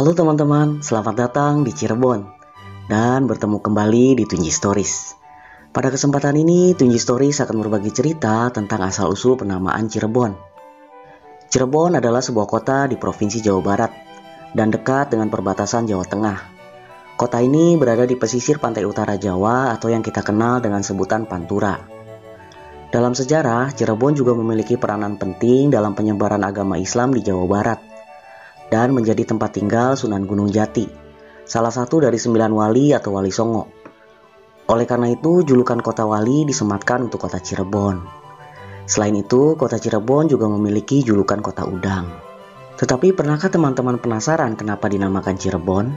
Halo teman-teman, selamat datang di Cirebon dan bertemu kembali di Tunji Stories. Pada kesempatan ini, Tunji Stories akan berbagi cerita tentang asal-usul penamaan Cirebon. Cirebon adalah sebuah kota di Provinsi Jawa Barat dan dekat dengan perbatasan Jawa Tengah. Kota ini berada di pesisir pantai utara Jawa atau yang kita kenal dengan sebutan Pantura. Dalam sejarah, Cirebon juga memiliki peranan penting dalam penyebaran agama Islam di Jawa Barat dan menjadi tempat tinggal Sunan Gunung Jati, salah satu dari 9 wali atau Wali Songo. Oleh karena itu, julukan kota wali disematkan untuk kota Cirebon. Selain itu, kota Cirebon juga memiliki julukan kota udang. Tetapi pernahkah teman-teman penasaran kenapa dinamakan Cirebon?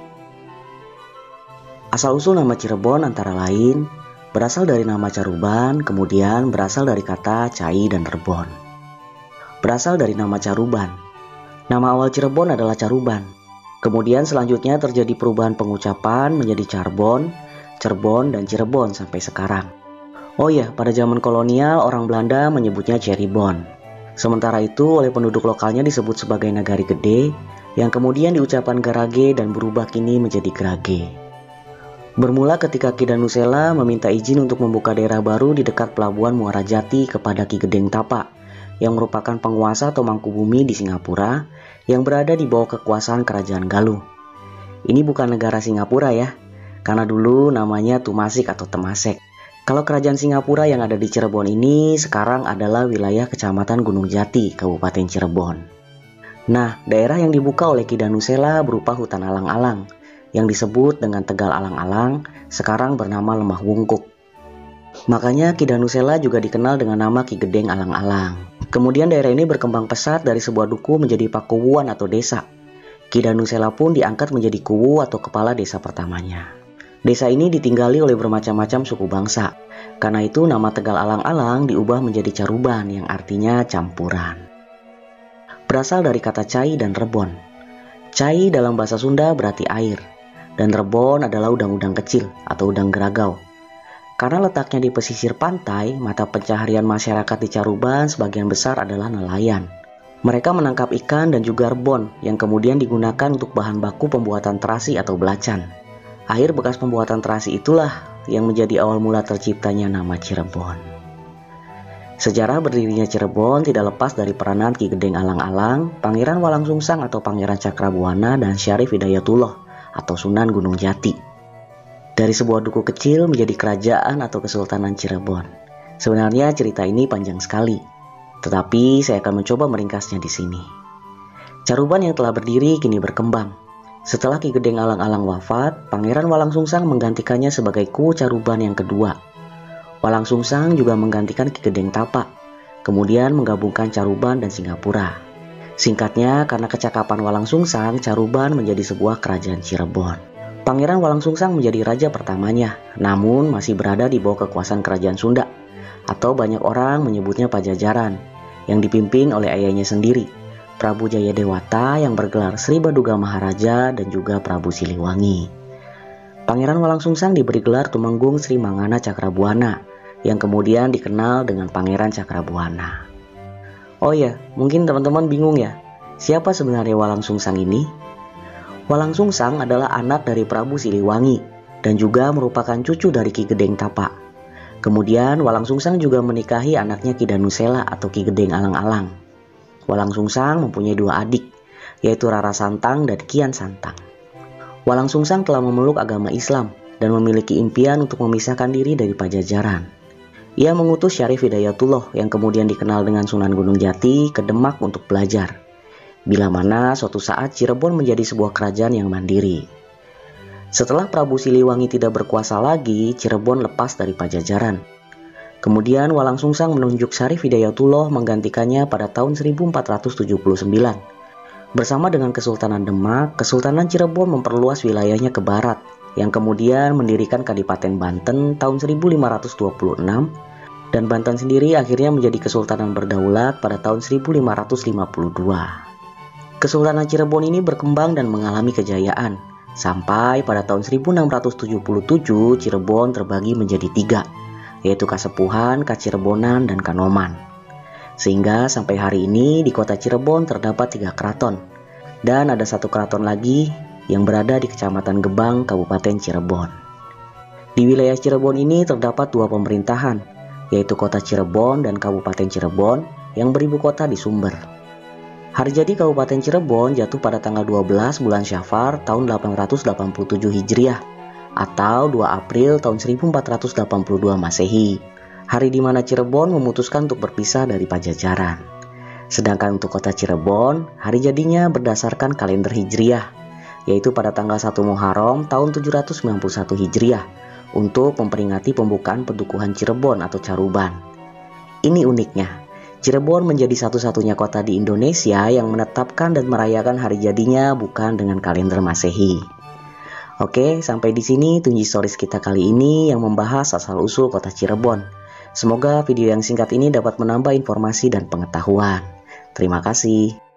Asal-usul nama Cirebon antara lain berasal dari nama Caruban, kemudian berasal dari kata cai dan rebon. Berasal dari nama Caruban. Nama awal Cirebon adalah Caruban. Kemudian selanjutnya terjadi perubahan pengucapan menjadi Carbon, Cerbon, dan Cirebon sampai sekarang. Oh ya, pada zaman kolonial orang Belanda menyebutnya Cirebon. Sementara itu oleh penduduk lokalnya disebut sebagai Nagari Gede, yang kemudian diucapkan Garage dan berubah kini menjadi Grage. Bermula ketika Ki Danusela meminta izin untuk membuka daerah baru di dekat pelabuhan Muara Jati kepada Ki Gedeng Tapa, yang merupakan penguasa atau mangkubumi di Singapura yang berada di bawah kekuasaan Kerajaan Galuh. Ini bukan negara Singapura ya, karena dulu namanya Tumasik atau Temasek. Kalau Kerajaan Singapura yang ada di Cirebon ini sekarang adalah wilayah Kecamatan Gunung Jati, Kabupaten Cirebon. Nah, daerah yang dibuka oleh Ki Danusela berupa hutan alang-alang yang disebut dengan Tegal Alang-alang, sekarang bernama Lemah Wungkuk. Makanya Ki Danusela juga dikenal dengan nama Ki Gedeng Alang-alang. Kemudian daerah ini berkembang pesat dari sebuah duku menjadi pakuwuan atau desa. Ki Danusela pun diangkat menjadi kuwu atau kepala desa pertamanya. Desa ini ditinggali oleh bermacam-macam suku bangsa. Karena itu nama Tegal Alang-alang diubah menjadi Caruban yang artinya campuran. Berasal dari kata cai dan rebon. Cai dalam bahasa Sunda berarti air, dan rebon adalah udang-udang kecil atau udang geragau. Karena letaknya di pesisir pantai, mata pencaharian masyarakat di Caruban sebagian besar adalah nelayan. Mereka menangkap ikan dan juga rebon yang kemudian digunakan untuk bahan baku pembuatan terasi atau belacan. Air bekas pembuatan terasi itulah yang menjadi awal mula terciptanya nama Cirebon. Sejarah berdirinya Cirebon tidak lepas dari peranan Ki Gedeng Alang-alang, Pangeran Walangsungsang atau Pangeran Cakrabuana, dan Syarif Hidayatullah atau Sunan Gunung Jati. Dari sebuah duku kecil menjadi kerajaan atau Kesultanan Cirebon. Sebenarnya cerita ini panjang sekali, tetapi saya akan mencoba meringkasnya di sini. Caruban yang telah berdiri kini berkembang. Setelah Ki Gedeng Alang-alang wafat, Pangeran Walangsungsang menggantikannya sebagai Kuwu Caruban yang kedua. Walangsungsang juga menggantikan Ki Gedeng Tapa, kemudian menggabungkan Caruban dan Singapura. Singkatnya, karena kecakapan Walangsungsang, Caruban menjadi sebuah kerajaan Cirebon. Pangeran Walangsungsang menjadi raja pertamanya, namun masih berada di bawah kekuasaan Kerajaan Sunda, atau banyak orang menyebutnya Pajajaran, yang dipimpin oleh ayahnya sendiri, Prabu Jayadewata yang bergelar Sri Baduga Maharaja dan juga Prabu Siliwangi. Pangeran Walangsungsang diberi gelar Tumenggung Sri Mangana Cakrabuana, yang kemudian dikenal dengan Pangeran Cakrabuana. Oh ya, mungkin teman-teman bingung ya, siapa sebenarnya Walangsungsang ini? Walangsungsang adalah anak dari Prabu Siliwangi dan juga merupakan cucu dari Ki Gedeng Tapa. Kemudian Walangsungsang juga menikahi anaknya Ki Danusela atau Ki Gedeng Alang-alang. Walangsungsang mempunyai 2 adik, yaitu Rara Santang dan Kian Santang. Walangsungsang telah memeluk agama Islam dan memiliki impian untuk memisahkan diri dari Pajajaran. Ia mengutus Syarif Hidayatullah yang kemudian dikenal dengan Sunan Gunung Jati ke Demak untuk belajar. Bila mana suatu saat Cirebon menjadi sebuah kerajaan yang mandiri. Setelah Prabu Siliwangi tidak berkuasa lagi, Cirebon lepas dari Pajajaran. Kemudian Walangsungsang menunjuk Syarif Hidayatullah menggantikannya pada tahun 1479. Bersama dengan Kesultanan Demak, Kesultanan Cirebon memperluas wilayahnya ke barat, yang kemudian mendirikan Kadipaten Banten tahun 1526, dan Banten sendiri akhirnya menjadi Kesultanan berdaulat pada tahun 1552. Kesultanan Cirebon ini berkembang dan mengalami kejayaan, sampai pada tahun 1677 Cirebon terbagi menjadi 3, yaitu Kasepuhan, Kacirebonan, dan Kanoman. Sehingga sampai hari ini di kota Cirebon terdapat 3 keraton, Dan ada satu keraton lagi yang berada di Kecamatan Gebang, Kabupaten Cirebon. Di wilayah Cirebon ini terdapat dua pemerintahan, yaitu Kota Cirebon dan Kabupaten Cirebon yang beribu kota di Sumber. Hari jadi Kabupaten Cirebon jatuh pada tanggal 12 bulan Syafar tahun 887 Hijriah atau 2 April tahun 1482 Masehi, hari di mana Cirebon memutuskan untuk berpisah dari Pajajaran. Sedangkan untuk Kota Cirebon, hari jadinya berdasarkan kalender Hijriah, yaitu pada tanggal 1 Muharram tahun 791 Hijriah untuk memperingati pembukaan Pedukuhan Cirebon atau Caruban. Ini uniknya, Cirebon menjadi satu-satunya kota di Indonesia yang menetapkan dan merayakan hari jadinya bukan dengan kalender Masehi. Oke, sampai di sini Tunji Stories kita kali ini yang membahas asal-usul kota Cirebon. Semoga video yang singkat ini dapat menambah informasi dan pengetahuan. Terima kasih.